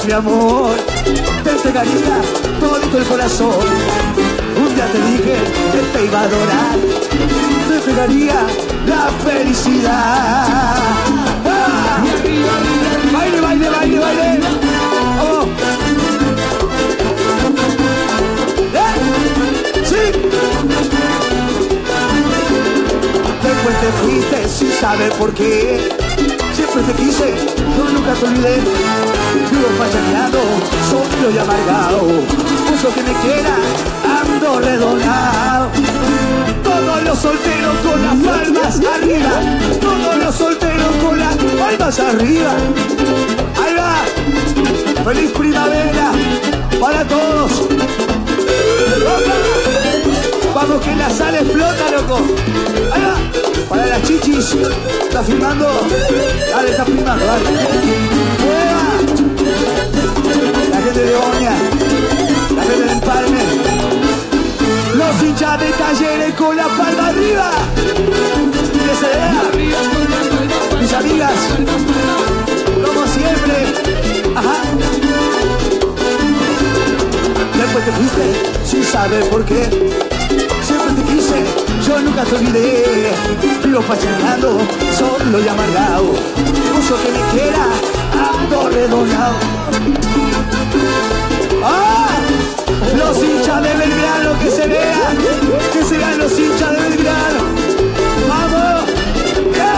mi amor, te entregaría todo el corazón. Un día te dije que te iba a adorar, te entregaría la felicidad. ¡Ah! Baile, baile, baile, baile. ¡Oh! ¡Sí! Después te fuiste sin saber por qué. Siempre te quise, yo nunca te olvidé. Vivo fachaneado, solo y amargado. Uso que me quiera, ando redonado. Todos los solteros con las palmas arriba. Todos los solteros con las palmas arriba. Ahí va. Feliz primavera para todos. Vamos que la sala explota, loco. Ahí va. Para las chichis. ¿Está filmando? Dale, está filmando, dale. ¡Mueva! La gente de Oña, la gente del Parme, los hinchas de Talleres con la palma arriba. Que se vea. Mis amigas, como siempre. Ajá. Después te fuiste sin saber por qué. Siempre te quise, yo nunca te olvidé. Vivo fachaneando, solo y amargado. Uso que me quiera, ando redonado. ¡Ah! Los hinchas de Belgrano, que se vean los hinchas de Belgrano. ¡Vamos! ¡Yeah!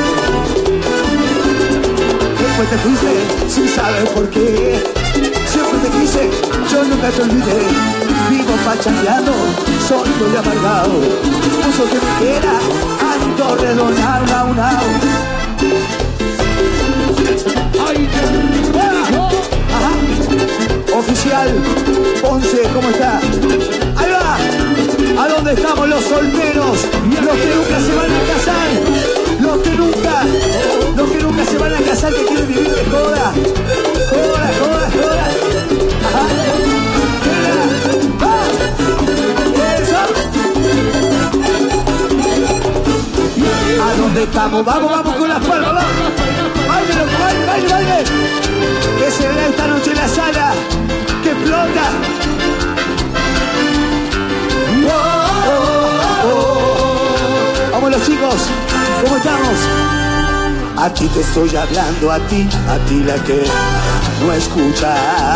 Después te fuiste sin saber por qué. Siempre te quise, yo nunca te olvidé. Vivo fachaneando, solo y amargado. Uso que me quiera, ando redonado, nao, nao. Ajá. Oficial Ponce, ¿cómo está? Ahí va. ¿A dónde estamos los solteros? Los que nunca se van a casar. Los que nunca se van a casar, que quieren vivir de joda. Joda, joda, joda. Ajá. ¿A dónde estamos? Vamos, vamos con las palmas, vamos. Baile, baile, baile, baile. Que se vea esta noche en la sala, que explota. Oh, oh, oh. Vamos los chicos, ¿cómo estamos? Aquí te estoy hablando, a ti la que no escucha.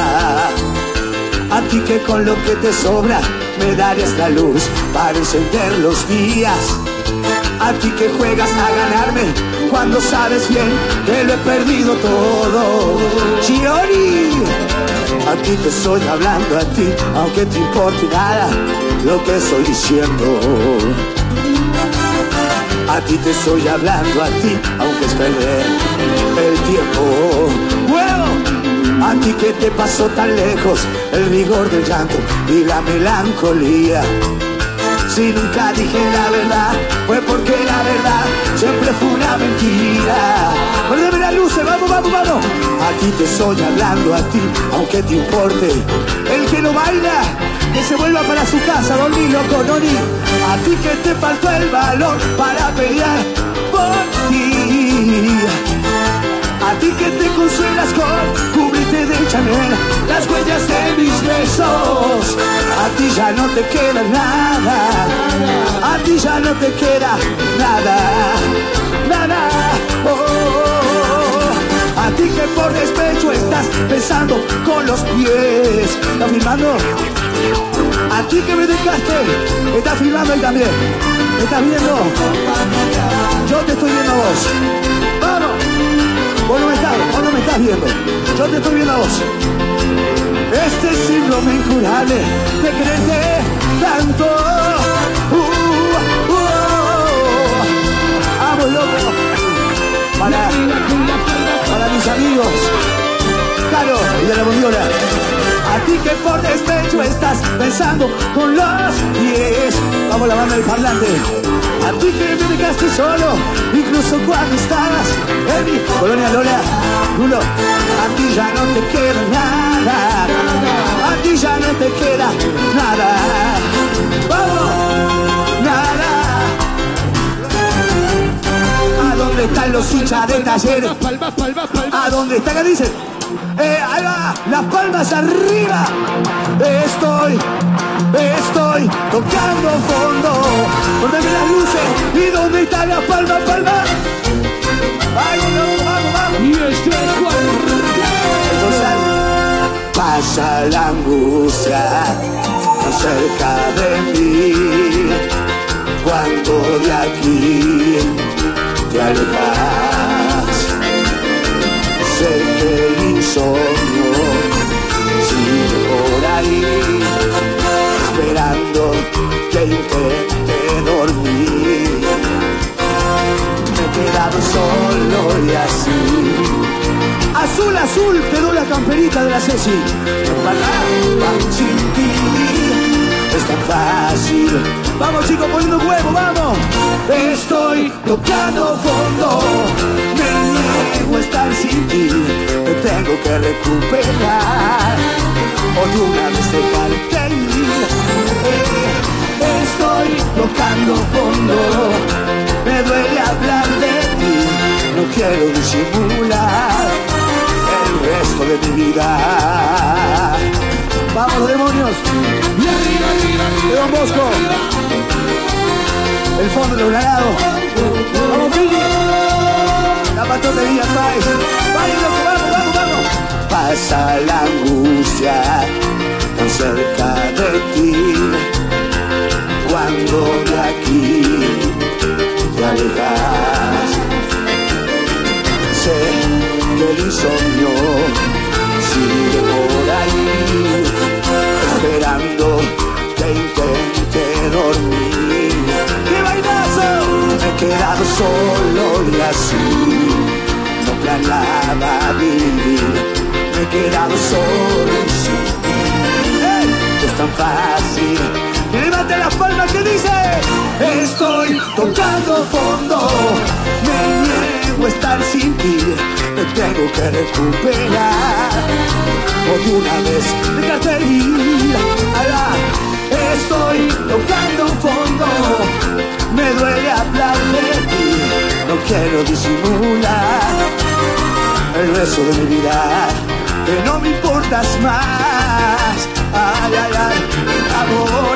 A ti que con lo que te sobra me darías la luz para encender los días. A ti que juegas a ganarme cuando sabes bien que lo he perdido todo. Chiori, a ti te estoy hablando, a ti, aunque te importe nada lo que estoy diciendo. A ti te estoy hablando, a ti, aunque es perder el tiempo. ¡Wow! A ti que te pasó tan lejos el rigor del llanto y la melancolía. Si nunca dije la verdad, fue porque la verdad siempre fue una mentira. Perdeme las luces, vamos, vamos, vamos. A ti te estoy hablando, a ti, aunque te importe. El que no baila, que se vuelva para su casa, dormir, loco, Noni. A ti que te faltó el valor para pelear por ti. A ti que te consuelas con cubrirte de Chanel las huellas de mis besos. A ti ya no te queda nada. A ti ya no te queda nada. Nada. Oh, oh, oh. A ti que por despecho estás pensando con los pies. ¿Estás filmando? A ti que me dejaste, estás filmando él también. ¿Me estás viendo? Yo te estoy viendo a vos. ¡Vamos! Vos no me estás viendo. Yo te estoy viendo a vos. Este síndrome incurable de quererte tanto. Vamos, loco. Para mis amigos Caro y de la Bondiola. A ti que por despecho estás pensando con los pies. Vamos, la banda del parlante. A ti que me dejaste solo, incluso cuando estabas en mi colonia Lola. Rulo, a ti ya no te queda nada. A ti ya no te queda nada. ¡Vamos! Nada. ¿A dónde están los hinchas de Talleres? ¿A dónde están? ¿Qué dicen? Ahí va, las palmas arriba. Estoy tocando fondo. Poneme las luces. ¿Y dónde está la palma, palma? Vamos. Y este cuarto. Pasa la angustia cerca de mí. Cuando de aquí te alejas, sé que el insomnio sigue por ahí, esperando que intente dormir. Me he quedado solo y así. Azul, azul, quedó la camperita de la Ceci. Sin ti es tan fácil. Vamos chicos, poniendo huevo, vamos. Estoy tocando fondo. Me niego a estar sin ti. Me tengo que recuperar. O de una vez dejarte ir. Estoy tocando fondo. Me duele hablar de ti. No quiero disimular el resto de mi vida. ¡Vamos, demonios! ¡De Don Bosco! El fondo de un lado. ¡Vamos, Pili! La patrón de Díaz Páez. ¡Vale, loco! ¡Vamos! Pasa la angustia tan cerca de ti. Cuando de aquí te alejas, sé que el insomnio sigue por ahí, esperando que intente dormir. ¡Qué bailazo! Me he quedado solo y así no planeaba vivir. Me he quedado solo y sin ti. ¡Hey! Es tan fácil. Y levante las palmas que dice: estoy tocando fondo. Me niego a estar sin ti. Me tengo que recuperar. O de una vez dejarte ir. Allá. Estoy tocando fondo. Me duele hablar de ti. No quiero disimular el resto de mi vida. Que no me importas más. Ay, ay, ay, amor.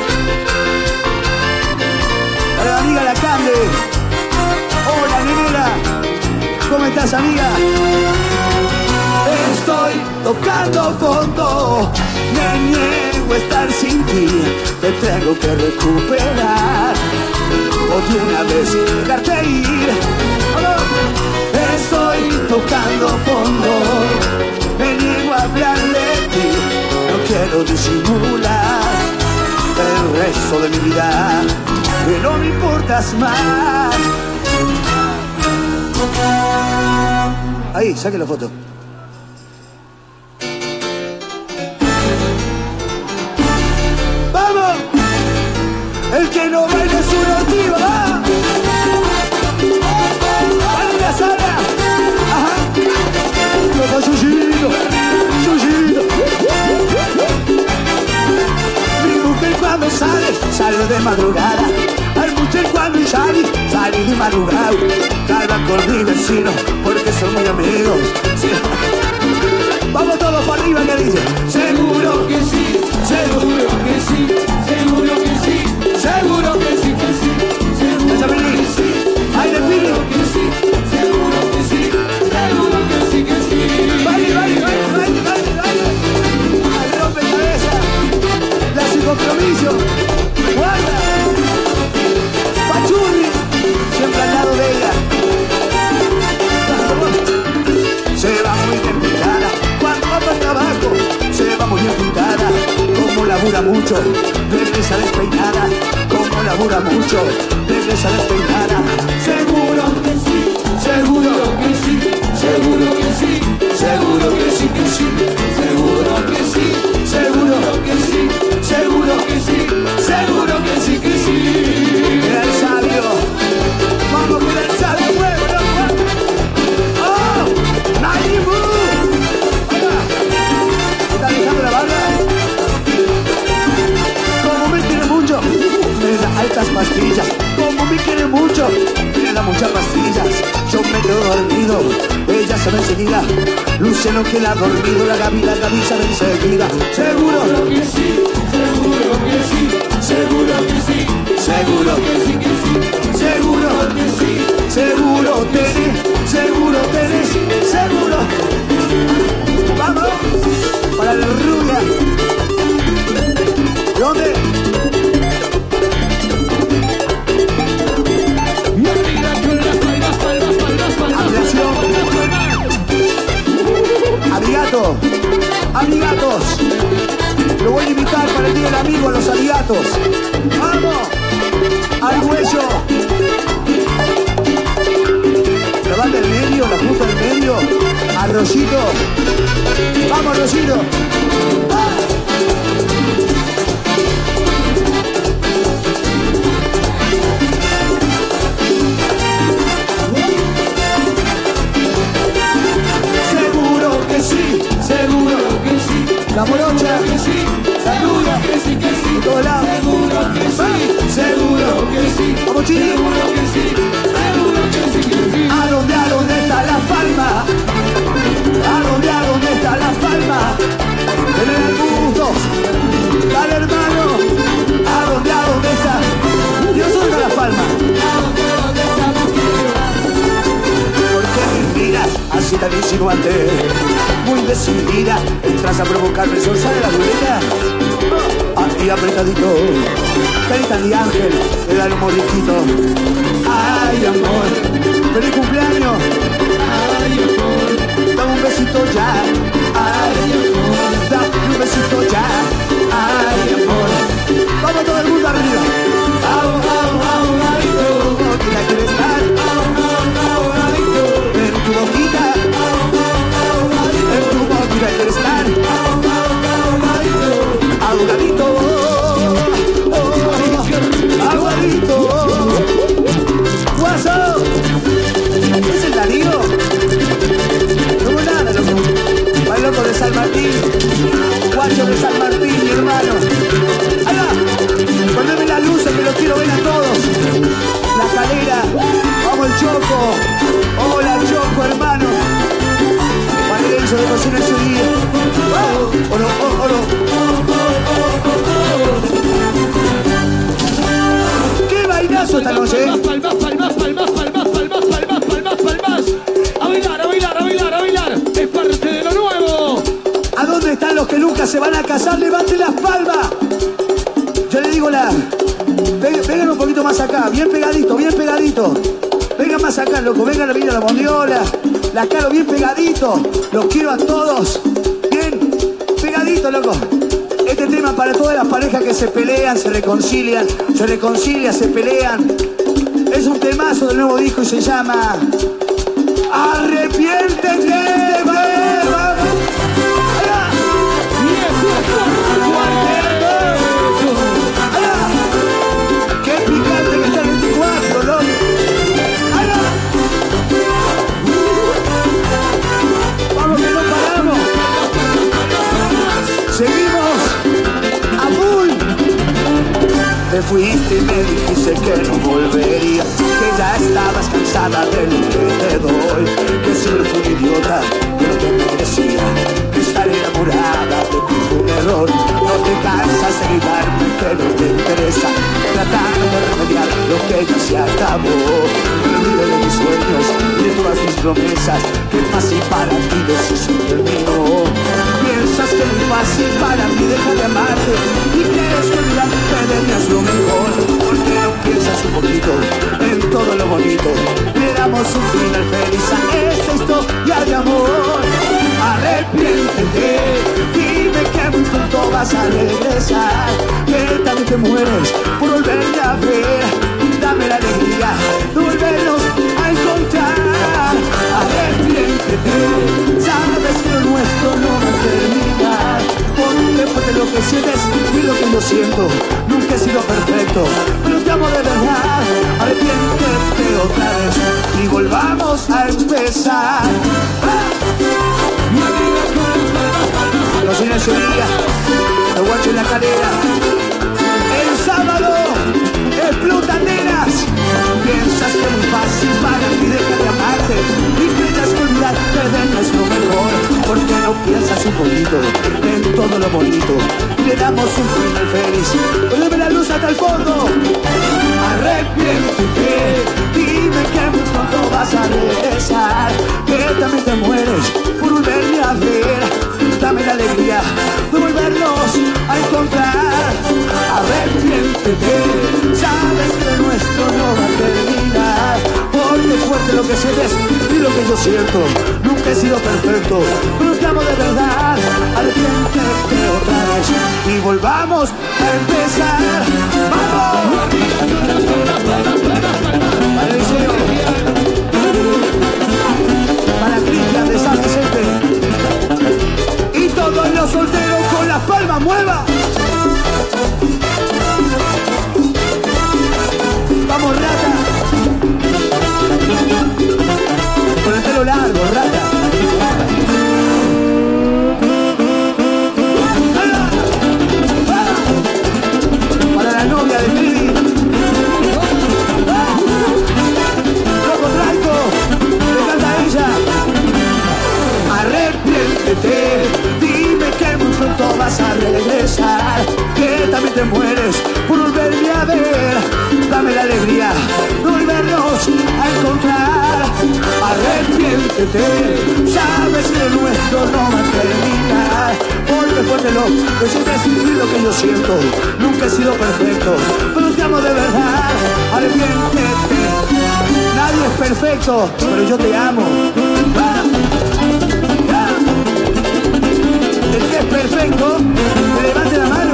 A la amiga La Cande. Hola, nenera. ¿Cómo estás, amiga? Estoy tocando fondo. Me niego a estar sin ti. Te tengo que recuperar. O de una vez dejarte ir. ¡Vamos! Estoy tocando fondo. Me niego a hablar de ti. No quiero disimular el resto de mi vida. Que no me importas más. Ahí, saque la foto. ¡Vamos! El que no baila es una ortiva, ¿va? ¡Vale la sala! ¡Ajá! ¡Loco, Yuyito! ¡Yuyito! Mi mujer cuando sale de madrugada. Al mujer cuando sale de madrugada. Salva con mi vecino porque son muy amigos. Sí. Vamos todos para arriba, que dice: seguro que sí, seguro que sí, seguro que sí, seguro que sí, que sí, seguro que sí. ¡Ay, de Pili! Que sí, seguro que sí, seguro que sí, que sí. ¡Vale! ¡Al rompecabezas! ¡La sin compromiso! ¡Guarda! ¡Pachurri! Siempre al lado de ella. Se va muy bien pintada. Cuando va para el trabajo se va muy bien pintada. Como labura mucho, regresa despeinada. Como labura mucho, regresa despeinada. Seguro que sí, seguro que sí, seguro que sí, seguro que sí, que sí, seguro que sí, seguro que sí, seguro que sí, seguro que sí, que sí. Mira el sabio, vamos con el sabio, huevo, loco. ¡Oh! ¡Naibu! ¿Está dejando la barra? Como me quiere mucho, me da altas pastillas. Como me quiere mucho. mucho, me da muchas pastillas, yo me quedo dormido, ella se ve enseguida, Luciano que la ha dormido, la Gaby se ve enseguida. Seguro que sí, seguro que sí, seguro que sí, seguro que sí, que sí, seguro que sí, seguro tenés, seguro. Vamos, para la rubia. ¿Dónde? y arriba con las palmas. Atención. Amigatos. Lo voy a invitar para el día del amigo a los amigatos. Vamos, al cuello. Levanta el medio, la punta del medio. Al Rosito. Vamos, Rosito. ¡Ah! Seguro que sí. La morocha. Saluda. De todos lados. Seguro que sí. Vamos, Chile. ¿A dónde está la palma? ¿A dónde está la palma? En el mundo, dale hermano. ¿A dónde está? Dios, ¿dónde está la palma? ¿Por qué me miras así tan insinuante? Muy decidida, entras a provocarme, sol sale la dureza. Aquí apretadito, carita de ángel, te da un mordisquito. Ay, amor, feliz cumpleaños. Ay, amor, dame un besito ya. Ay, amor, dame un besito ya. Ay, amor, vamos todo el mundo arriba. Boquita quiere estar. En tu boquita. En tu boquita quiere estar. Ahogadito. Aguadito. Guaso. ¿Es el Darío? No hubo nada, loco. Va el loco de San Martín. Guacho de San Martín, mi hermano. Ahí va. Poneme las luces que los quiero ver a todos. La Calera. Vamos el Choco. Hola Choco, hermano. Valerenzo de cocina ese día. Oro. ¡Qué bailazo esta noche! Palmas. A bailar. Es parte de lo nuevo. ¿A dónde están los que nunca se van a casar? ¡Levanten las palmas! Yo le digo vengan un poquito más acá, bien pegadito. Vengan más acá, loco, vengan a venir a la bondiola. La caro bien pegadito. Los quiero a todos. Bien pegadito, loco. Este tema para todas las parejas que se pelean, se reconcilian, se pelean. Es un temazo del nuevo disco y se llama Arrepiéntete. ¡Qué picante que está el 24, loco! ¡Vamos que no paramos! ¡Seguimos! ¡A full! Te fuiste y me dijiste que no volvería, que ya estabas cansada de lo que te doy, que siempre fui un idiota, que no te merecía, que estar enamorada de ti fue un error. No te cansas de gritarme que no te interesa, tratando de remediar lo que ya se acabó. Me olvidé de mis sueños y de todas mis promesas, que fácil para ti eso terminó. Piensas que es muy fácil para mí dejar de amarte y crees que olvidarte de mí es lo mejor. Porque no piensas un poquito en todo lo bonito. Le damos un final feliz a esta historia de amor. Arrepiéntete, dime que muy pronto vas a regresar, que también te mueres por volverme a ver. Dame la alegría de volvernos a encontrar. Arrepiéntete, sabes que lo nuestro no va a terminar, porque lo que sientes y lo que yo siento nunca he sido perfecto, pero te amo de verdad. Arrepiéntete otra vez y volvamos a empezar. Los señores Sevilla, los guachos en la Calera. El sábado explotan nenas. ¿Por qué no piensas un poquito en todo lo bonito? Le damos un final feliz, vuelve la luz hasta el fondo. Arrepiéntete, dime que muy pronto vas a regresar, que también te mueres por volverme a ver. Dame la alegría de volvernos a encontrar. Arrepiéntete, sabes que lo nuestro no va a terminar, porque es fuerte lo que sientes y lo que yo siento. Nunca he sido perfecto, pero te amo de verdad. Arrepiéntete otra vez y volvamos a empezar. ¡Vamos! Para el liceo, para Cristian de San Vicente. Y todos los solteros con las palmas mueva. Vamos, rata. Con el pelo largo, rata. Para la novia de Miri. Loco Traico, le canta a ella. Arrepiéntete, dime que muy pronto vas a regresar, que también te mueres por volverme a ver. Dame la alegría de volvernos a encontrar. Arrepiéntete, sabes que lo nuestro no va a terminar, porque después de lo que sientes y lo que yo siento, nunca he sido perfecto, pero te amo de verdad. Arrepiéntete, nadie es perfecto, pero yo te amo. El que es perfecto, que levante la mano.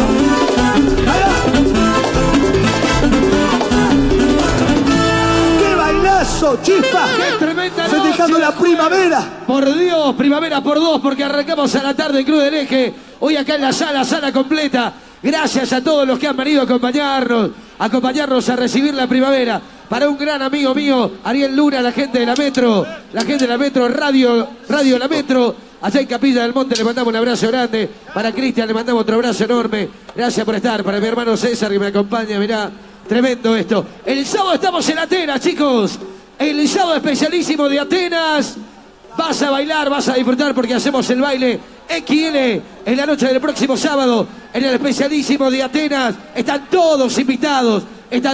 ¡Qué bailazo, chispa! ¡Qué tremenda noche! Festejando la primavera. Por Dios, primavera por dos, porque arrancamos a la tarde en Cruz del Eje. Hoy acá en la sala completa. Gracias a todos los que han venido a acompañarnos a recibir la primavera. Para un gran amigo mío, Ariel Luna, la gente de la Metro, Radio La Metro. Allá en Capilla del Monte le mandamos un abrazo grande. Para Cristian le mandamos otro abrazo enorme. Gracias por estar. Para mi hermano César que me acompaña, mirá, tremendo esto. El sábado estamos en Atenas, chicos. El sábado especialísimo de Atenas. Vas a bailar, vas a disfrutar porque hacemos el baile XL en la noche del próximo sábado en el especialísimo de Atenas. Están todos invitados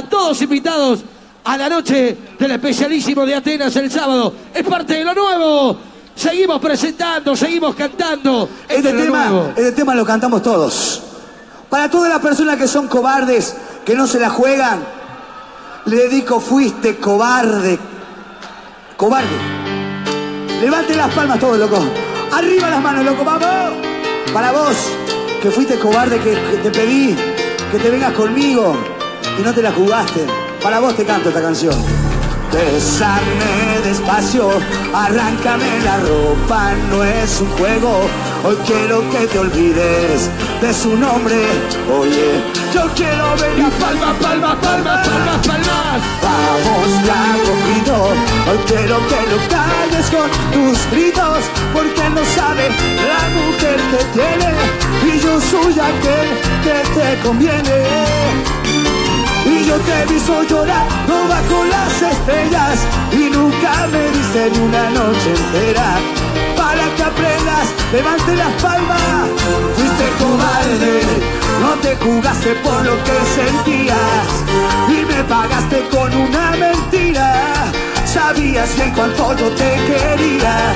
a la noche del especialísimo de Atenas el sábado. Es parte de lo nuevo. Seguimos presentando, seguimos cantando. Este tema lo cantamos todos. Para todas las personas que son cobardes, que no se la juegan, le dedico Fuiste cobarde. Cobarde. Levante las palmas todos, loco. Arriba las manos, loco, vamos. Para vos, que fuiste cobarde, que te pedí que te vengas conmigo y no te la jugaste. Para vos te canto esta canción. Bésame despacio, arráncame la ropa, no es un juego. Hoy quiero que te olvides de su nombre. Oye, yo quiero ver la palma, palmas, palmas, palmas, palmas. Vamos ya cogido, hoy quiero que lo calles con tus gritos, porque no sabe la mujer que tiene y yo soy aquel que te conviene. Y yo te he visto llorando bajo las estrellas y nunca me diste ni una noche entera. Para que aprendas, levante las palmas. Fuiste cobarde, no te jugaste por lo que sentías y me pagaste con una mentira. Sabías bien cuánto yo te quería.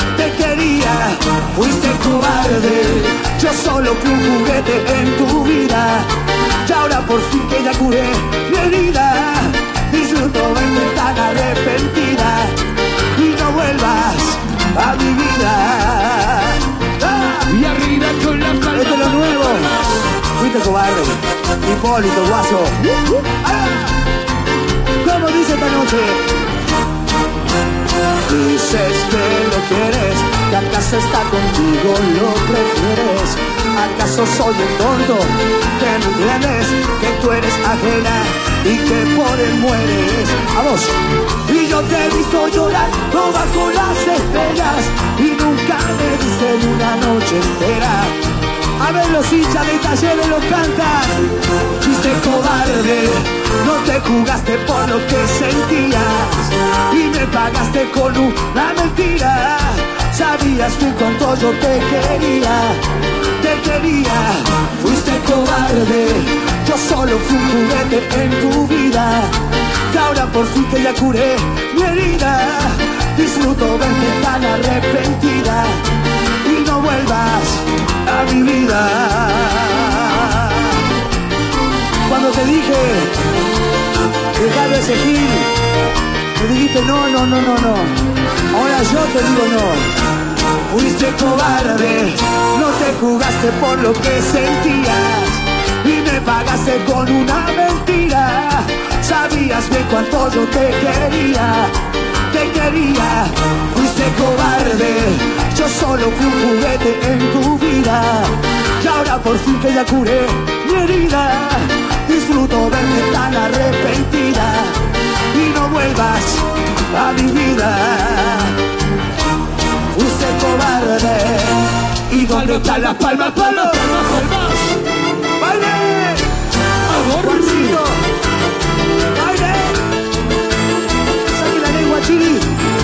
Fuiste cobarde, yo solo fui un juguete en tu vida. Y ahora por fin que ya curé mi herida, disfruto verte tan arrepentida y no vuelvas a mi vida. Y arriba con la palma. Esto es lo nuevo. Fuiste cobarde, Hipólito, Guaso. ¿Cómo dice esta noche? Dices que lo quieres, que acaso está contigo, lo prefieres. ¿Acaso soy el tonto que no entiendes que tú eres ajena y que por él mueres? A vos. Y yo te he visto llorando bajo las estrellas y nunca me diste ni una noche entera. A ver los hinchas de Talleres lo cantan. Fuiste cobarde, no te jugaste por lo que sentías y me pagaste con una mentira. Sabías Sabías bien cuánto yo te quería. Fuiste cobarde, yo solo fui un juguete en tu vida. Y ahora por fin que ya curé mi herida, disfruto verte tan arrepentida. Y no vuelvas a mi vida. Cuando te dije dejar de seguir, me dijiste no. Ahora yo te digo no. Fuiste cobarde, no te jugaste por lo que sentías y me pagaste con una mentira. Sabías bien cuánto yo te quería. Fuiste cobarde, yo solo fui un juguete en tu vida. Y ahora por fin que ya curé mi herida, disfruto verte tan arrepentida. Y no vuelvas a mi vida. Fuiste cobarde. ¿Y dónde están las palmas? ¡Palmas! ¡Baile! ¡Juancito! ¡Baile! ¡Saque la lengua, Chili!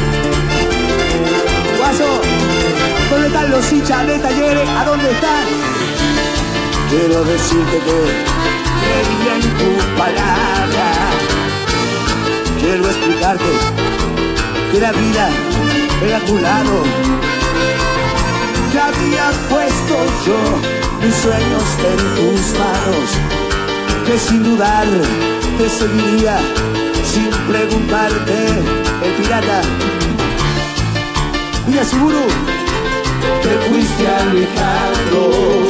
Guaso, ¿dónde están los hinchas de Talleres? ¿A dónde están? Quiero decirte que creí en tu palabra. Quiero explicarte que la vida era a tu lado. Que había puesto yo mis sueños en tus manos. Que sin dudar te seguiría sin preguntarte. El pirata, mira Siburu, te fuiste alejando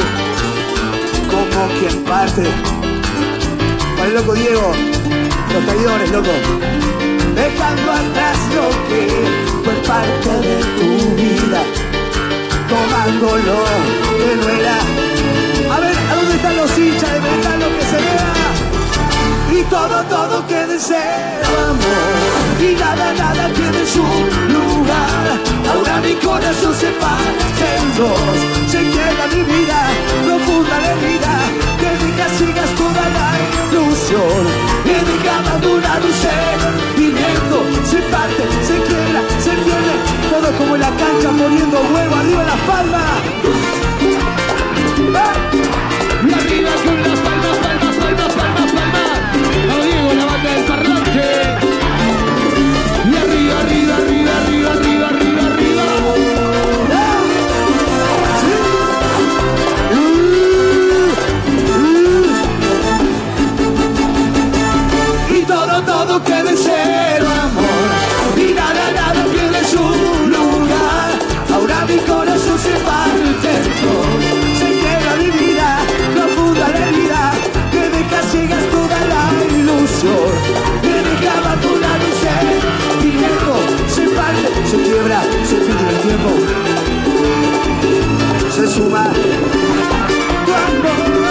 como quien parte. Para el loco Diego, los traidores, loco. Dejando atrás lo que fue parte de tu vida, tomando lo que no era. A ver, ¿a dónde están los hinchas de verdad, lo que se vea? Y todo queda en cero, amor. Y nada tiene su lugar. Ahora mi corazón se parte en dos. Se quiebra mi vida, profunda la herida. Que digas sigas toda la ilusión. Que diga abandonar un sentimiento. Se parte, se quiebra, se pierde. Todo como en la cancha poniendo huevo arriba las palmas. Y arriba con las palmas. No Diego, la banda del parlante. Y arriba. Y todo queda en cero, amor. Y nada pierde su lugar. Ahora mi corazón se parte en dos. Se quiebra mi vida, profunda la herida. Que deja ciegas toda la ilusión. Que deja abandonar un sentimiento. Se parte, se quiebra, se pierde el tiempo. Se suma tu amor.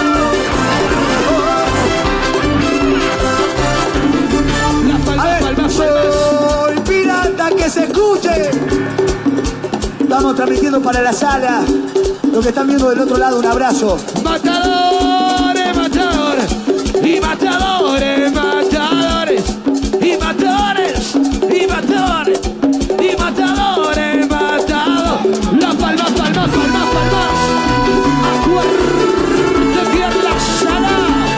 Soy pirata, que se escuche. Estamos transmitiendo para la sala. Los que están viendo del otro lado, un abrazo. Matadores, matadores. Y matadores, matadores. Y matadores, y matadores. Y matadores, matadores. Las palmas. Acuérdate que en la sala.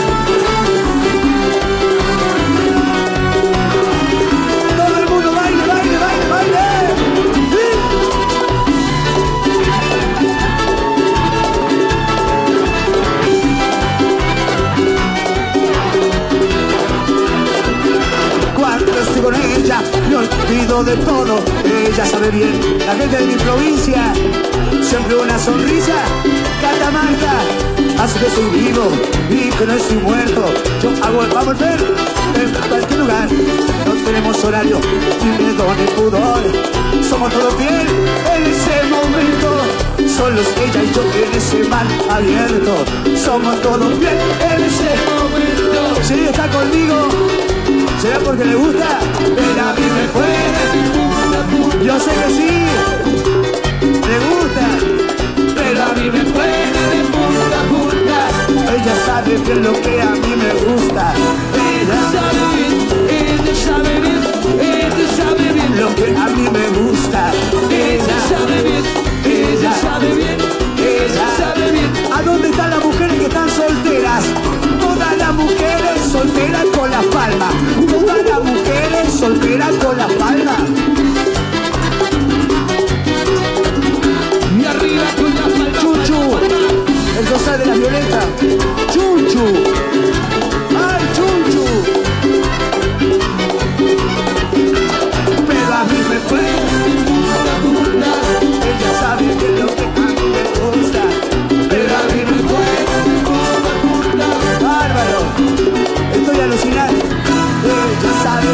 Con ella me olvido de todo, ella sabe bien. La gente de mi provincia, siempre una sonrisa. Catamarca, hace que soy vivo y que no estoy muerto. Yo hago el vamos a ver en cualquier lugar. No tenemos horario, ni miedo ni pudor. Somos todos bien en ese momento. Solos ella y yo en ese mar abierto. Somos todos bien en ese momento. Si ella está conmigo, ¿será porque le gusta? Pero a mí me puede. Yo sé que sí, le gusta. Pero a mí me puede de punta a punta. Ella sabe bien lo que a mí me gusta. Ella sabe bien lo que a mí me gusta. Ella sabe bien soltera con la palma. Y arriba con la palma. Chuchu, el rosal de la violeta. Chuchu, ay Chuchu. Pero a mí me fue. Ella sabe que lo que a mí me gusta. Pero a mí me fue. Bárbaro, estoy alucinando. Ella sabe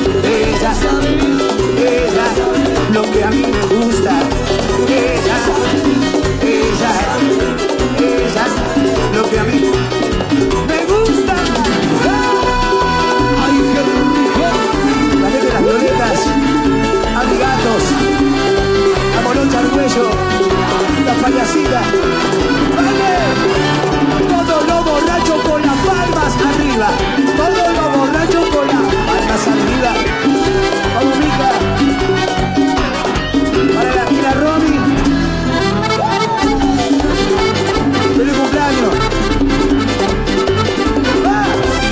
lo que a mí me gusta. Ella, lo que a mí me gusta. ¡Ay, qué rico! La gente de las violetas, amigatos, la morocha al cuello, la payasita. ¡Vale! Todos los borrachos con las palmas arriba. Todos los borrachos con las palmas arriba. Vamos, Mica. Para la tía Romy. ¡Feliz cumpleaños! ¡Va!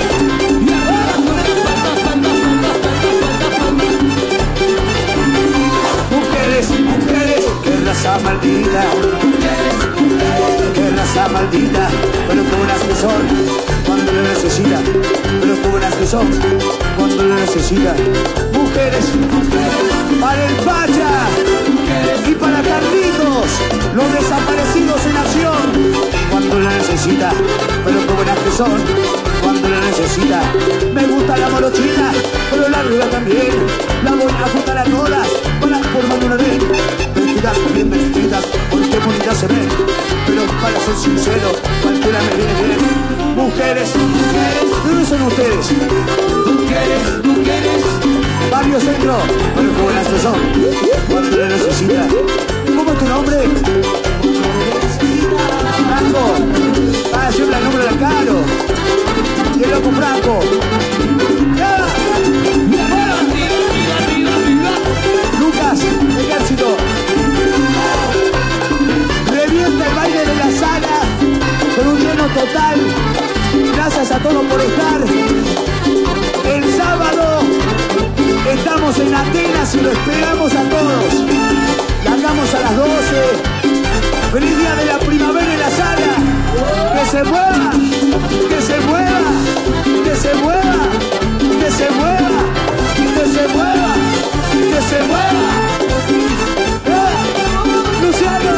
Mujeres, mujeres, qué raza maldita. Qué raza maldita. Pero qué buenas que son cuando lo necesitan. Pero qué buenas que son cuando lo necesitan. Mujeres, para el Pacha y para Carlitos, los desaparecidos en acción. Cuando lo necesita, pero qué buenas que son cuando lo necesita. Me gusta la morochita, pero la rueda también. La voy a juntar a todas para formar una vez. Vestidas, bien vestidas, porque bonitas se ven. Pero para ser sincero, cualquiera me viene bien. Mujeres, mujeres, ¿dónde son ustedes? Mujeres, mujeres. Barrio Centro, pero qué buenas que son cuando lo necesita. ¿Cómo es tu nombre? Franco. Ah, siempre el nombre del caro. Y el loco Franco. ¡Ya! Lucas, Ejército. Revienta el baile de la sala con un lleno total. Gracias a todos por estar. El sábado estamos en Atenas y lo esperamos a todos. Largamos a las 12. Feliz día de la primavera en la sala. Que se mueva, que se mueva, que se mueva, que se mueva, que se mueva, que se mueva. Luciano.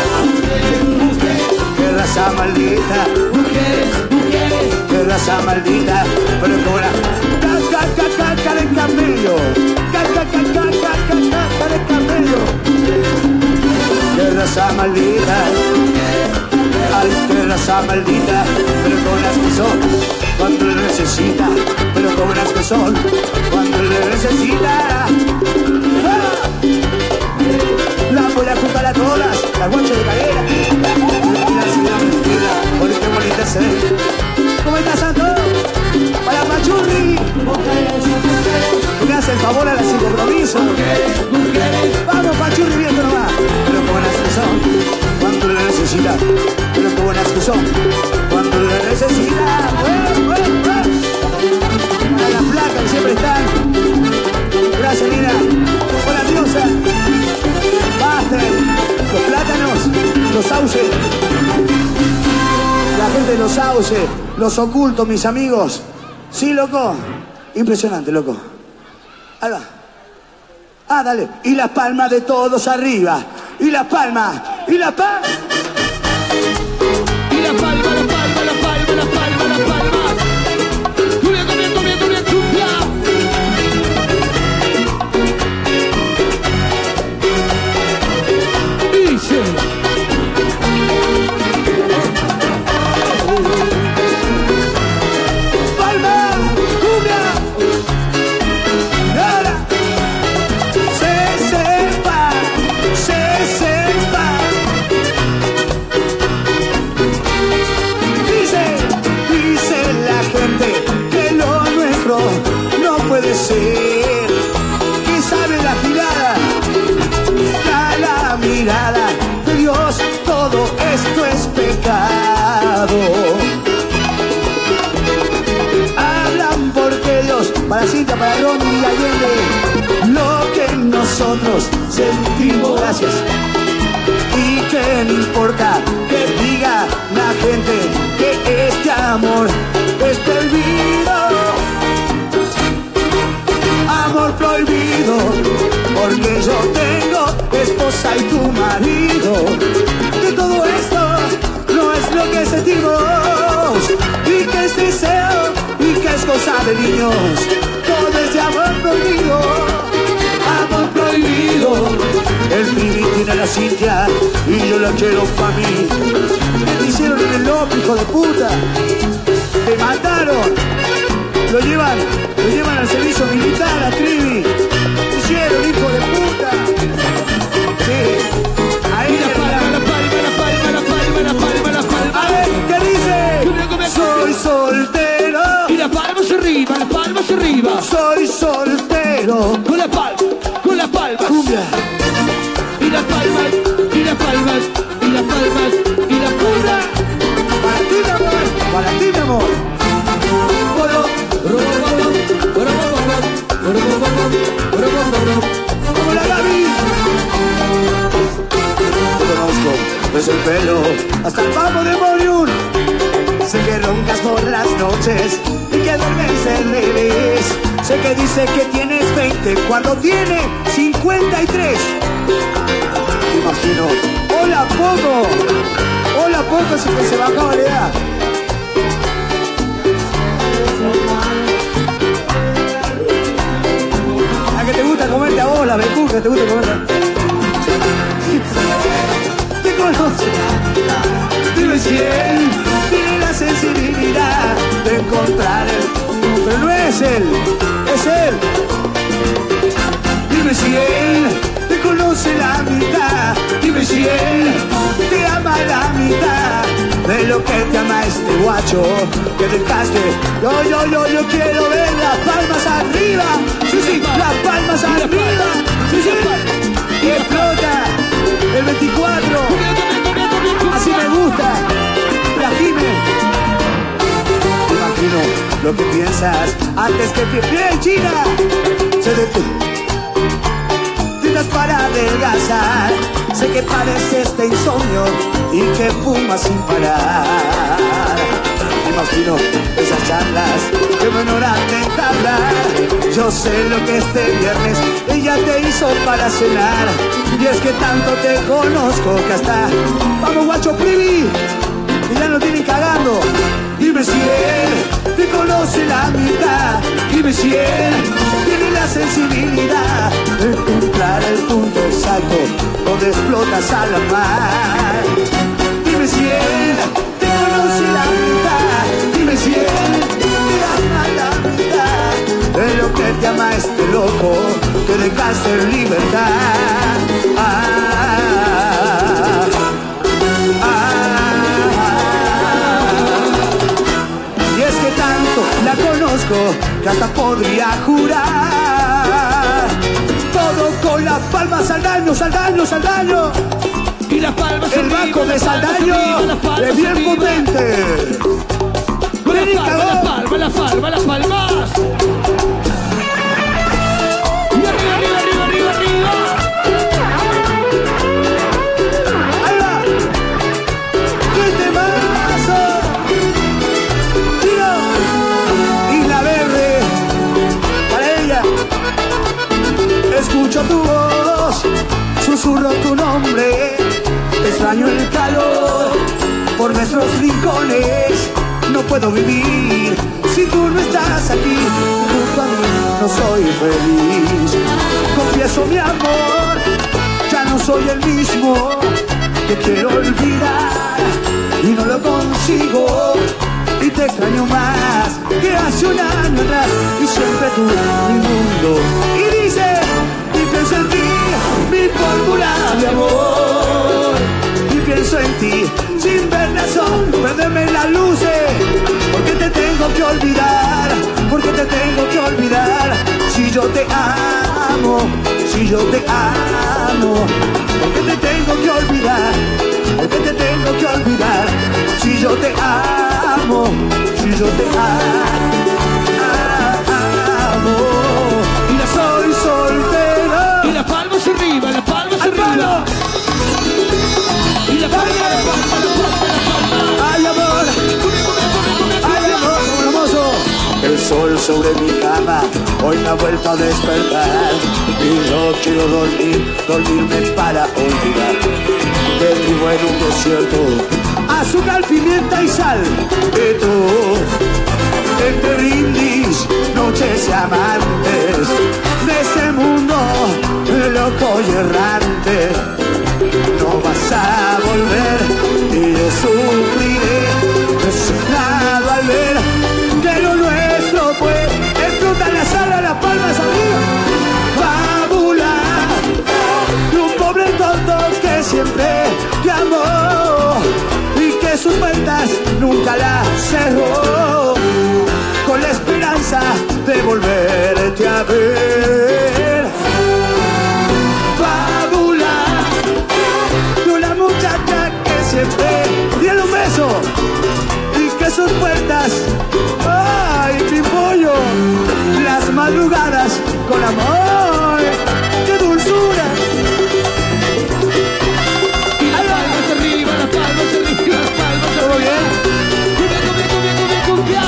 Qué raza maldita. Qué raza maldita. Pero qué buena. Caca de camello. Caca de camello. Qué raza maldita. Ay, qué raza maldita. Pero qué buenas que son cuando lo necesita. Pero qué buenas que son cuando lo necesita. La voy a juntar a todas, las guanchas de cadera. La ciudad mentira, porque qué bonita se ve. ¿Cómo estás, Santo? Para Pachurri. Que me hace el favor a la sin compromiso. Vamos, Pachurri, viendo nomás. Pero qué buenas que son cuando lo necesita. Pero qué buenas que son cuando lo necesita. Para las flacas que siempre están. Gracias, Nina. Hola, diosa. Master, los plátanos, los sauces. La gente de los sauces, los ocultos, mis amigos. Sí, loco. Impresionante, loco. Ahí va. Ah, dale. Y las palmas de todos arriba. Y las palmas. Y las palmas. Y la palma, la palma, la palma, la palma, la palma. Cumbia, cumbia, cumbia, cumbia, cumbia. Dice. Palma, cumbia. Ahora. Se sepa. sentimos. Gracias. Y que no importa que diga la gente que este amor es prohibido. Amor prohibido, porque yo tengo esposa y tu marido. Que todo esto no es lo que sentimos, y que es deseo, y que es cosa de niños. Todo es de amor prohibido. Amor prohibido. El Trivi tiene a la Cintia y yo la quiero pa' mí. ¿Qué te hicieron en el loco, hijo de puta? Te mataron. Lo llevan al servicio militar a Trivi. ¿Qué hicieron, hijo de puta? Sí. Ahí la palma. A ver, ¿qué dice? Soy soltero. Y las palmas arriba, las palmas arriba. Soy soltero. Con la palma, con las palmas. Cumbia. Y las palmas, y las palmas, y las palmas, y las palmas. Para ti, mi amor. Para ti, mi amor. Como la Gaby. Te conozco desde el pelo hasta el pavo de Moriún. Sé que roncas por las noches y que duermes al revés. Sé que dice que tienes 20 cuando tiene 53. Te imagino. Hola, poco. Hola, poco, si que se bajaba la edad. ¿A qué te gusta comerte a vos la becuja? ¿Te gusta comerte? ¿Te conoce? Dime si él tiene la sensibilidad de encontrar el... Pero no es él, es él. Dime si él te conoce la mitad. Dime si él te ama la mitad de lo que te ama este guacho que dejaste. Yo quiero ver las palmas arriba. Sí, las palmas arriba. Sí. Y explota el 24. Así me gusta. La Jime. Te imagino lo que piensas antes que bien, China. Se detienes para adelgazar. Sé que padeces este insomnio y que fumas sin parar. Me imagino esas charlas que me honoran de entablar. Yo sé lo que este viernes ella te hizo para cenar. Y es que tanto te conozco que hasta... Vamos, guacho Privi, que ya no tienen cagando. Dime si él te conoce la mitad. Dime si él tiene la sensibilidad de encontrar el punto exacto donde explotas a la mar. Dime si él te conoce la mitad. Dime si él te ama la mitad de lo que te ama este loco que dejaste en libertad. Y es que tanto la conozco que hasta podría jurar. Todo con las palmas al daño, Saldaño. Y las palmas el banco de Saldaño es bien potente. Las palmas. Y arriba. Ahí va. ¡Qué temazo! Tiro. Isla Verde. Para ella. Escucho tu voz. Susurro tu nombre. Extraño el calor por nuestros rincones. No puedo vivir si tú no estás aquí. Junto a mí no soy feliz. Confieso mi amor, ya no soy el mismo. Te quiero olvidar y no lo consigo. Y te extraño más que hace un año atrás. Y siempre tú, mi mundo. Y dice, y pienso en ti, mi fórmula de amor. Y pienso en ti, sin ver razón, perderme las luces. Porque te tengo que olvidar, porque te tengo que olvidar. Si yo te amo, si yo te amo. Porque te tengo que olvidar, porque te tengo que olvidar. Si yo te amo, si yo te amo. Y la soy soltero. Y las palmas arriba, las palmas. sobre mi cama, hoy me ha vuelto a despertar. Y no quiero dormirme para olvidar que vivo en un desierto. Azúcar, pimienta y sal, de tú, entre brindis, noches y amantes, de este mundo loco y errante. No vas a volver y yo sufriré resignado al ver que lo nuestro fue explotar la sala, las palmas arriba. Fábula de un pobre tonto que siempre te amó y que sus puertas nunca las cerró, con la esperanza de volverte a ver. Fábula de una muchacha que siempre tiene un beso y que sus puertas, ay, pimpollo, las madrugadas con amor, qué dulzura. Y las palmas arriba, las palmas arriba, las palmas arriba. ¿Todo bien? Cumbia, cumbia, cumbia, cumbia, cumbia.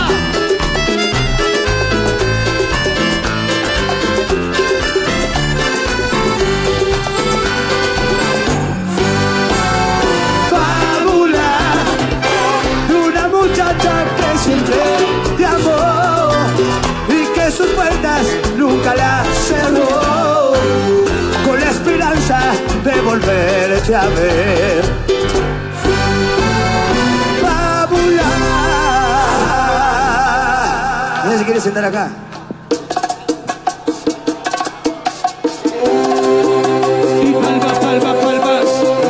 Fábula de una muchacha que siempre te amó y que sus puertas nunca las cerró, con la esperanza de volverte a ver. Fábula. No sé si quieres sentar acá. Y palmas, palmas, palmas.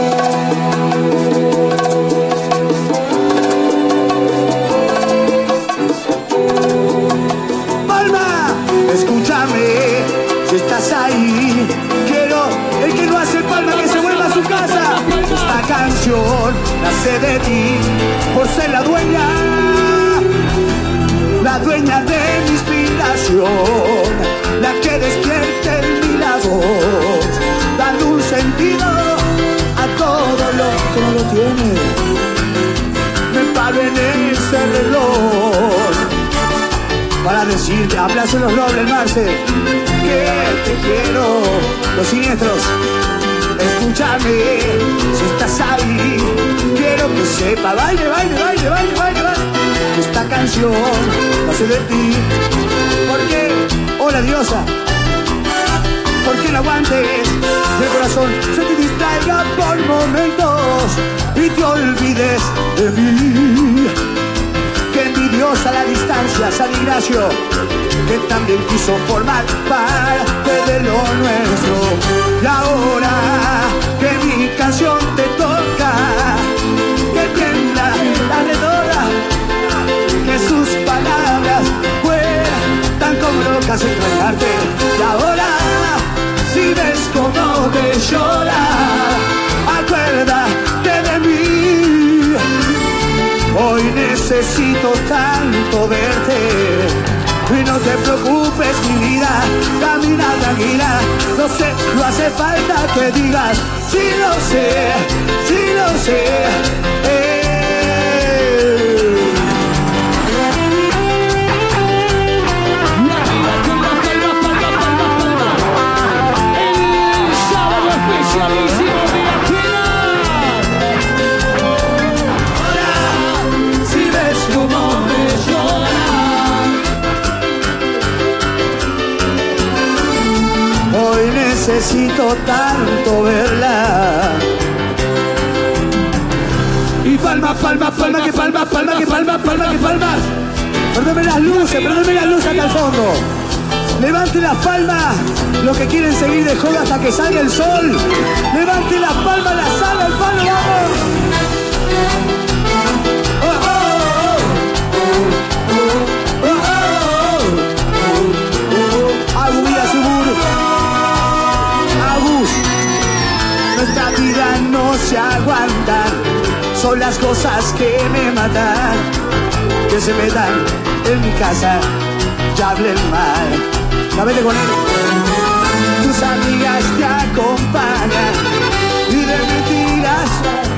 Palma, escúchame, si estás ahí, quiero el que no hace palma que se vuelva a su casa. Esta canción nace de ti por ser la dueña de mi inspiración, la que despierte en mi voz, dando un sentido a todo lo que no lo tiene. Me paro en ese reloj para decirte, aplauso los nobles, Marce, que te quiero. Los siniestros, escúchame, si estás ahí, quiero que sepa, baile, baile, baile, baile, baile, baile. Esta canción nace de ti, porque, hola diosa, porque no aguantes el corazón, se te distraiga por momentos y te olvides de mí. Que envidiosa la distancia, San Ignacio, que también quiso formar parte de lo nuestro. Y ahora que mi canción te toca, que tiembla la redonda, que sus palabras cuentan como locas extrañarte. Y ahora, si ves cómo te llora, acuérdate de mí. Hoy necesito tanto verte. Y no te preocupes, mi vida, camina tranquila. No sé, no hace falta que digas, sí lo sé, sí lo sé. Especialísimo Ahora, si ves cómo me llora, hoy necesito tanto verla. Y palmas, palmas, palmas, que palmas, palmas, que palmas, palmas, que palmas. Perdónme las luces hasta el fondo. Levante las palmas los que quieren seguir de joda hasta que salga el sol. Levante las palmas, la sala, el palo, vamos. Oh, oh, oh. Oh, oh, oh. Abu y Azubur. Abu. Nuestra vida no se aguanta. Son las cosas que me matan, que se metan en mi casa y hablen mal. Ya vete con él. Tus amigas te acompañan y de mentiras,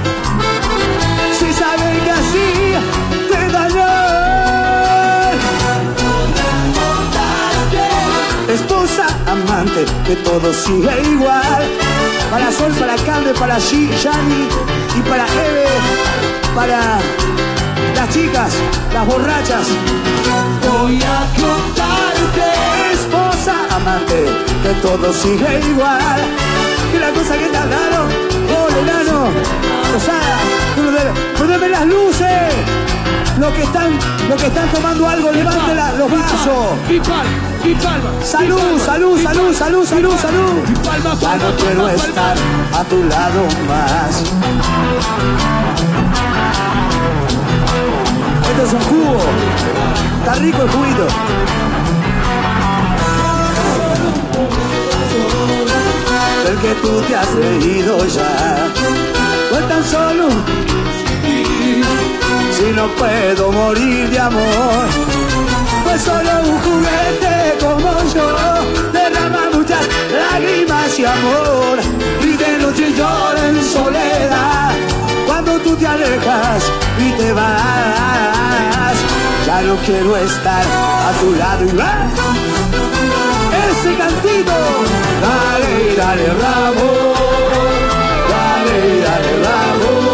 si saben que así te dañan. amante, que todo sigue igual. Para Sol, para Cande, para Yani y para Eve, para las chicas, las borrachas. Voy a contarte, esposa, amante, que todo sigue igual. Que la cosa que te hablaron, oh, enano, Rosada, tú no debes. Poneme las luces. Los que están tomando algo, levántela, los vasos. Mi palma. Salud, salud, salud, salud, salud, salud. Ya no quiero estar a tu lado más. Esto es un jugo. Está rico el juguito. El que tú te has reído ya. No es tan solo. Si no puedo morir de amor, pues solo un juguete como yo derrama muchas lágrimas y amor. Y de noche llora en soledad cuando tú te alejas y te vas. Ya no quiero estar a tu lado y va ese cantito. Dale, dale, Ramo. Dale, dale, Ramo.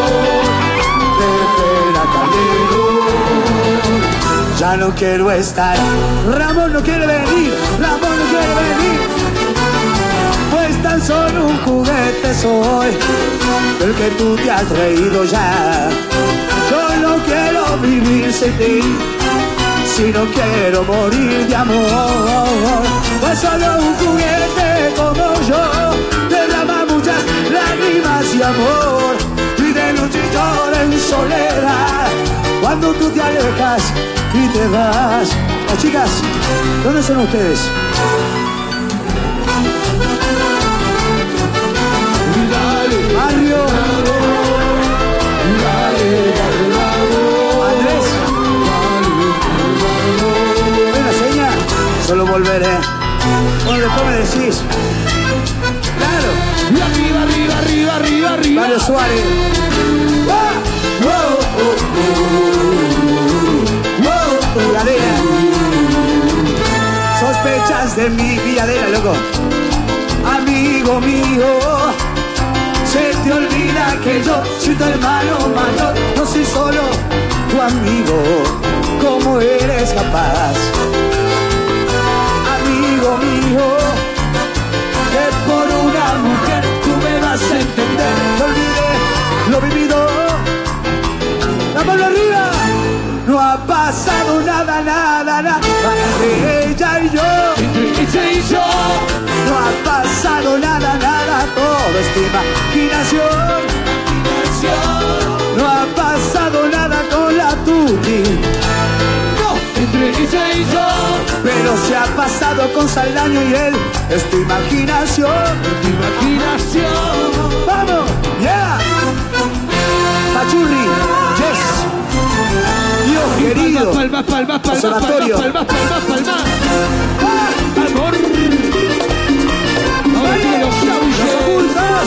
Ya no quiero estar. Ramón no quiere venir. Ramón no quiere venir. Pues tan solo un juguete soy, del que tú te has reído ya. Yo no quiero vivir sin ti, si no quiero morir de amor. Pues solo un juguete como yo derrama muchas lágrimas y amor. Y de noche llora en soledad cuando tú te alejas y te vas. Las chicas, ¿dónde son ustedes? Barrio. Andrés. ¿Ven la seña? Solo volveré. Bueno, después me decís. Claro. Y arriba, arriba, arriba, arriba, arriba. Mario Suárez. Villadera. Sospechas de mi Villadera, loco. Amigo mío, se te olvida que yo soy tu hermano mayor. No soy solo tu amigo, ¿cómo eres capaz? Amigo mío, que por una mujer tú me vas a entender. No olvidé lo vivido. La mano arriba. No ha pasado nada, nada, nada entre ella y yo. No ha pasado nada, nada, todo es tu imaginación. No ha pasado nada con la tuya. No, entre ella y yo. Pero se ha pasado con Saldaño y él. Es tu imaginación. Tu imaginación. ¡Vamos! ¡Yeah! Pachurri, yes. Dios querido. Palmas, palmas, palmas, Observatorio. palmas, palmas, palmas, palmas. Amor. Ahora que los Los ocultos.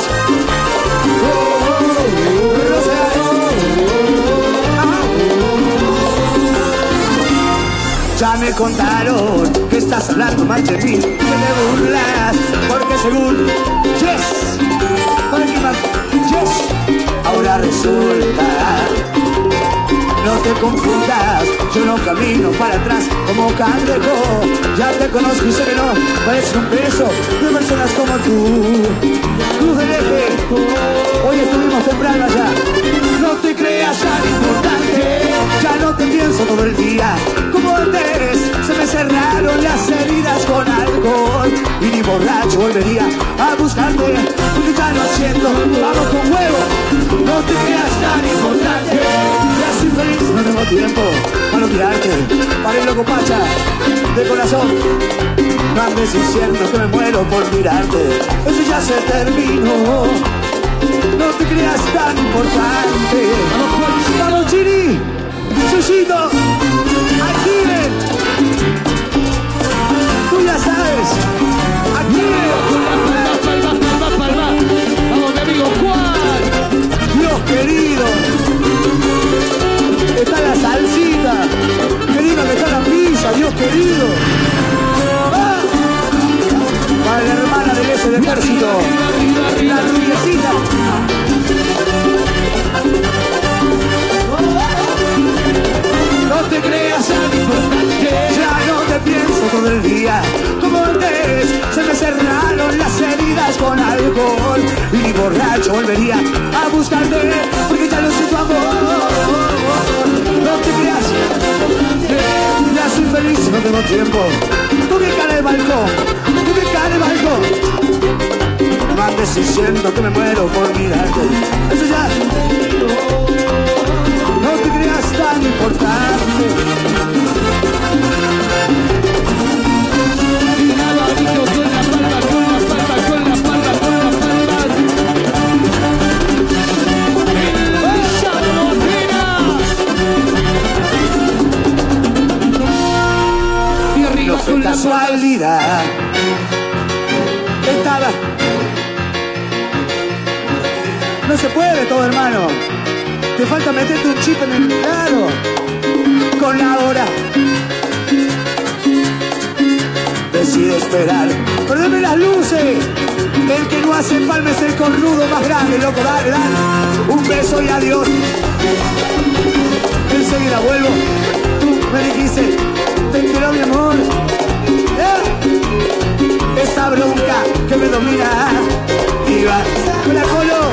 Ya me contaron que estás hablando mal de mí, que te burlas, porque según yes, yes, ahora resulta. No te confundas, yo no camino para atrás como cangrejo. Ya te conozco y sé que no parece un peso de personas como tú. Cruz del Eje, hoy estuvimos temprano allá. No te creas tan importante, ya no te pienso todo el día. Como antes, se me cerraron las heridas con alcohol. Y ni borracho volvería a buscarte, porque ya no siento, vamos con huevo. No te creas tan importante, ya soy feliz. No tengo tiempo para no tirarte, para el loco pacha de corazón. No andes diciendo que me muero por mirarte, eso ya se terminó. No te creas tan importante. Vamos, Chiri, Chuchito, activen. Tú ya sabes, activen. Palmas, palmas, palmas. Vamos, mi amigo Juan. Dios querido. Está la salsita, que diga que está la pizza, Dios querido. ¡Ah! Para el hermano noche volvería a buscarte, porque ya no sé tu amor. No te creas, ya soy feliz, no tengo tiempo. Tú que cae el balcón, tú que cae el balcón. No me andes diciendo que me muero por mirarte. Eso ya. No te creas tan importante. Y el abanico con la palma, con la palma, con la palma, con la palma. El sábado apenas. Y arriba No fue con la palma. casualidad. Estaba. No se puede todo, hermano. Te falta meterte un chip en el claro. Con la hora. Decide esperar. Perdeme las luces. El que no hace palma es el cornudo más grande, loco. Dale, dale. Un beso y adiós. Enseguida vuelvo. Tú me dijiste, te quiero, mi amor. Esa bronca que me domina. Iba con la colo.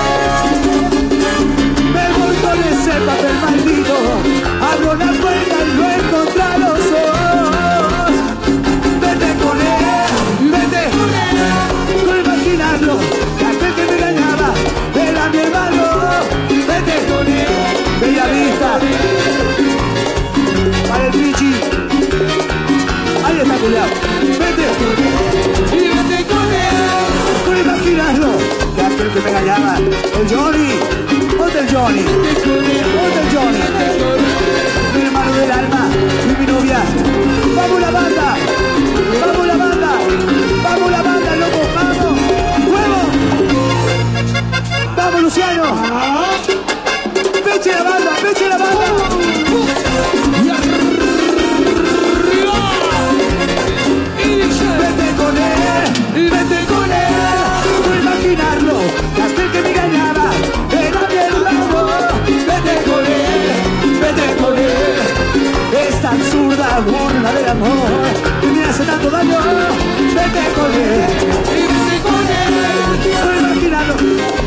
Me voy con ese papel maldito. Abro la puerta y lo encontré a los ojos. Vete con él, vete con imaginarlo. Que aquel que me engañaba era mi hermano. Vete con él, bella vista. Para el pichi. Ahí está culiao. Vete Y vete con él. con imaginarlo. Que aquel que me engañaba, el Johnny. ¿Dónde el Johnny? ¿Dónde el Johnny? Mi hermano del alma y mi novia. ¡Vamos la banda! ¡Vamos la banda! ¡Vamos la banda, loco! ¡Vamos! ¡Huevo! ¡Vamos, Luciano! ¡Peche la banda! ¡Peche la banda! Y arriba. Y dice. ¡Vete con él! ¡Vete con él! No imaginarlo, que aquel que me engañaba era mi hermano. ¡Vete con él! ¡Vete con él! Esta absurda burla del amor que me hace tanto daño. ¡Vete con él! Y vete con él. No imaginarlo.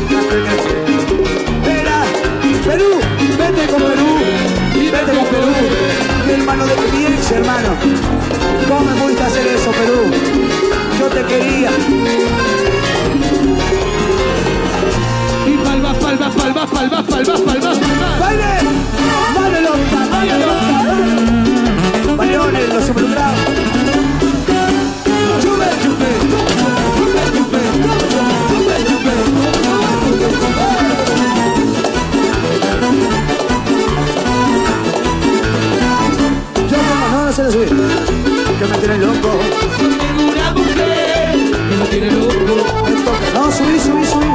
Era Perú, vete con Perú, vete con Perú. Mi hermano de mi ex hermano. ¿Cómo me pudiste hacer eso, Perú? Yo te quería. Y palmas, palmas, palmas, palmas, palmas, palmas, palmas. ¡Baile! ¡Baile loca! ¡Baile loca! ¡Bailones, los involucrados! ¡Chupe! ¡Chupe! ¡Chupe! ¡Chupe! Yo no se lo subí. Que me tiene loco. Tengo una mujer que no tiene loco. Me toca. No, subí, subí, subí.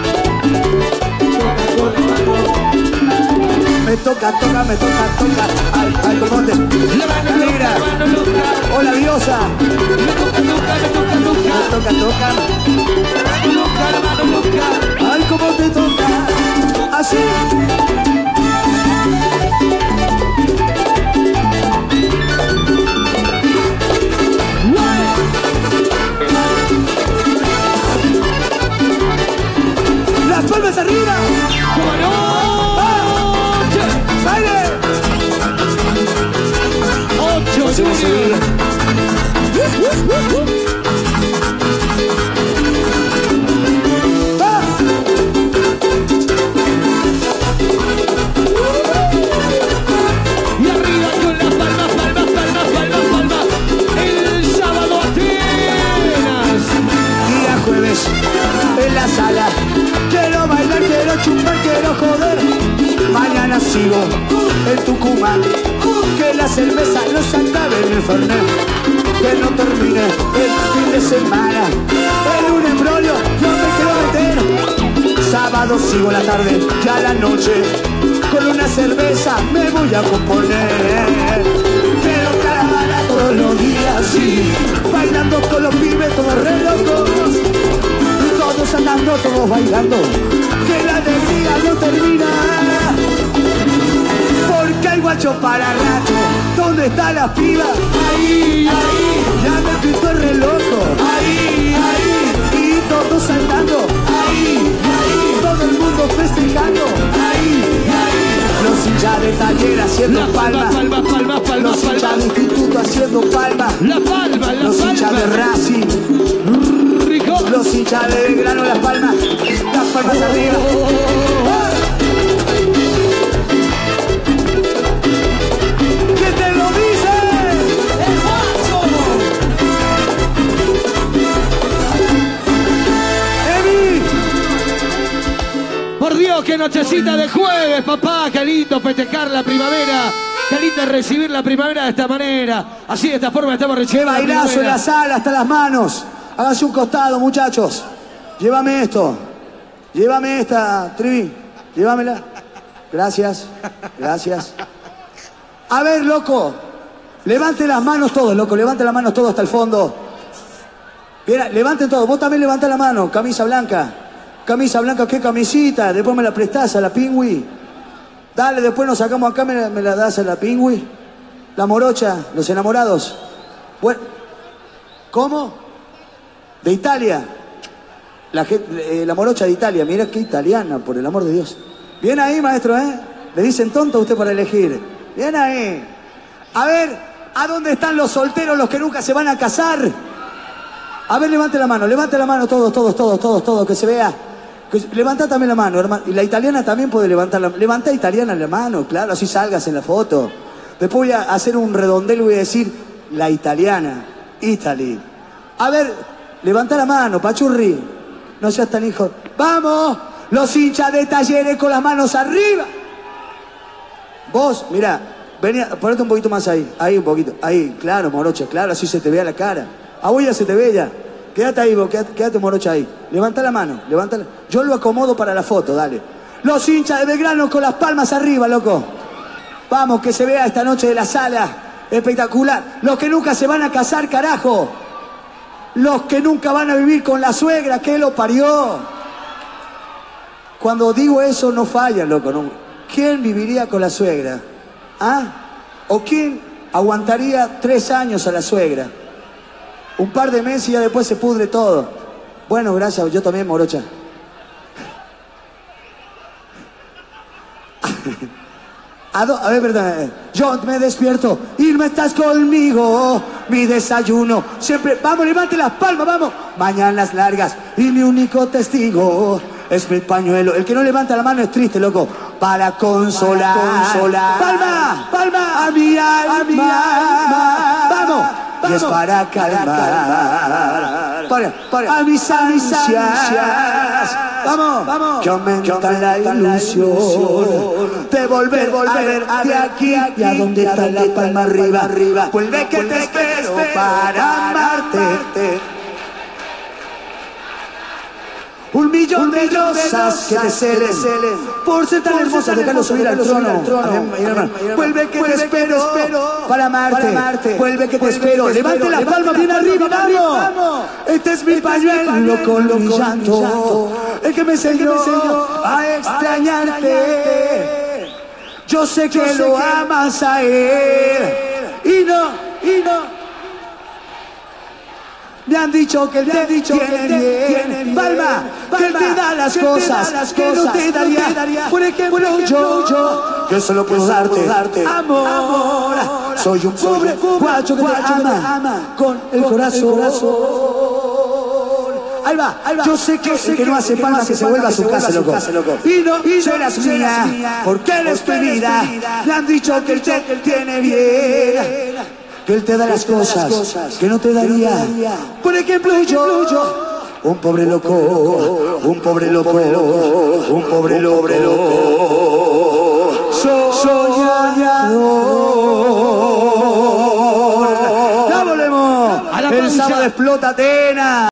Me toca, toca, me toca, toca. Ay, ay, comote. La mano Mira. loca, mano loca. Hola, diosa. Me toca, toca, me toca, toca. Toca, toca. Mano loca, la mano loca. Ay, cómo te toca. Así. Las palmas arriba. ¡Cómo no! ¡Baile! 8 Junior. ¡Va! Y arriba con las palmas, palmas, palmas, palmas, palmas. El sábado Atenas. Día jueves en la sala. Quiero bailar, quiero chupar, quiero joder. Mañana sigo en Tucumán. Que la cerveza no se acabe en el Fernet. Que no termine el fin de semana. En un embrollo yo me quiero meter. Sábado sigo la tarde, ya la noche. Con una cerveza me voy a componer. Pero caravana todos los días, sí. Bailando con los pibes, todos re locos. Todos andando, todos bailando. Que la alegría no termina. Porque hay guacho para rato. ¿Dónde están las pibas? Ahí, ahí. Ya me pintó el re loco. Ahí, ahí. Y todos saltando. Ahí, ahí. Los hinchas de instituto haciendo palma. La palma, Los hinchas de Racing. Rico. Los hinchas de Belgrano, las palmas. Las palmas arriba. ¿Quién te lo dice? ¡El Macho! ¡Emi! Por Dios, qué nochecita de jueves, papá. Qué lindo festejar la primavera. Qué lindo recibir la primavera de esta manera. Así, de esta forma estamos recibiendo ¡Qué bailazo en la sala, hasta las manos! Háganse un costado, muchachos. Llévame esto. Llévame esta, Trivi. Llévamela. Gracias. Gracias. A ver, loco. Levante las manos todos, loco. Levante las manos todos hasta el fondo. Mira, levanten todos. Vos también levantá la mano. Camisa blanca. Camisa blanca, ¿qué camisita? Después me la prestás a la Pingüi. Dale, después nos sacamos acá, me la das a la Pingüi. La morocha, los enamorados. Bueno, ¿cómo? De Italia. La morocha de Italia. Mira qué italiana, por el amor de Dios. Bien ahí, maestro, ¿eh? Le dicen tonto a usted para elegir. Bien ahí. A ver, ¿a dónde están los solteros, los que nunca se van a casar? A ver, levante la mano todos, que se vea. Levanta también la mano, hermano. Y la italiana también puede levantarla. Levanta italiana la mano, claro, así salgas en la foto. Después voy a hacer un redondel y voy a decir la italiana. Italy. A ver, levanta la mano, pachurri. No seas tan hijo. ¡Vamos! Los hinchas de Talleres con las manos arriba. Vos, mirá, vení, ponete un poquito más ahí. Ahí un poquito. Ahí, claro, morocha, claro, así se te vea la cara. A vos ya se te ve ya. Quédate ahí vos, quédate morocha ahí. Levanta la mano, levántala. Yo lo acomodo para la foto, dale. Los hinchas de Belgrano con las palmas arriba, loco. Vamos, que se vea esta noche de la sala. Espectacular. Los que nunca se van a casar, carajo. Los que nunca van a vivir con la suegra, que lo parió. Cuando digo eso no falla, loco. No. ¿Quién viviría con la suegra? ¿Ah? ¿O quién aguantaría 3 años a la suegra? Un par de meses y ya después se pudre todo. Bueno, gracias, yo también, morocha. A ver, verdad. Yo me despierto y no estás conmigo. Mi desayuno siempre. Vamos, levante las palmas, vamos. Mañanas largas y mi único testigo es mi pañuelo. El que no levanta la mano es triste, loco. Para consolar. Palma, palma a mi alma. Vamos. Y es para calmar. A mis ansias. Vamos, que aumenta la ilusión de volver a ver de aquí y a donde está la palma arriba. Vuelve que te espero para amarte. 1.000.000 de rosas que te celen por ser tan hermosa, déjalo subir al trono. Vuelve que te espero para amarte. Vuelve que te espero. Levante las palmas bien arriba, vamos. Este es mi pañuelo con mi llanto, el que me enseñó a extrañarte. Yo sé que lo amas a él y no. Me han dicho que él te tiene bien. Palma, que él te da las cosas que no te daría. Por ejemplo, yo solo puedo darte amor. Soy un pobre guacho que te ama con el corazón. Ahí va. Yo sé que el que no hace palmas que se vuelva a su casa, loco. Y no serás mía, porque eres mi vida. Me han dicho que él te tiene bien. Que él te da las cosas que no te daría. Por ejemplo, yo, un pobre loco. Soñador. Ya volvemos. El sábado explota Atenas.